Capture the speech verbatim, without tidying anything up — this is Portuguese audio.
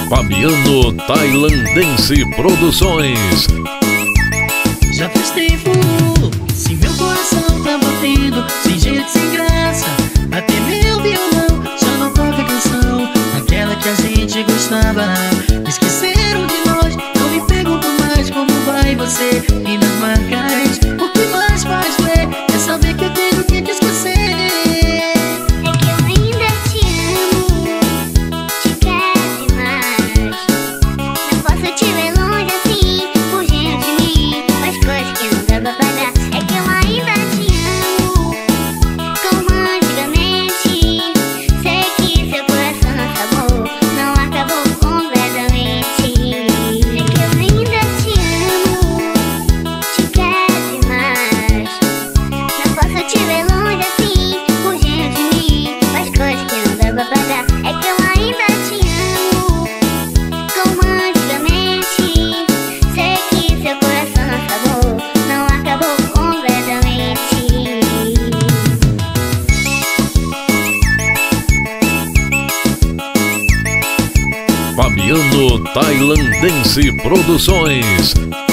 Fabiano Tailandense Produções. Já faz tempo se meu coração tá batendo sem jeito, sem graça. Até meu violão já não toca canção aquela que a gente gostava. Esqueceram de nós, não me pergunto mais como vai você e nas marcas. O que mais faz doer é saber que eu tenho que te esquecer. Fabiano Tailandense Produções.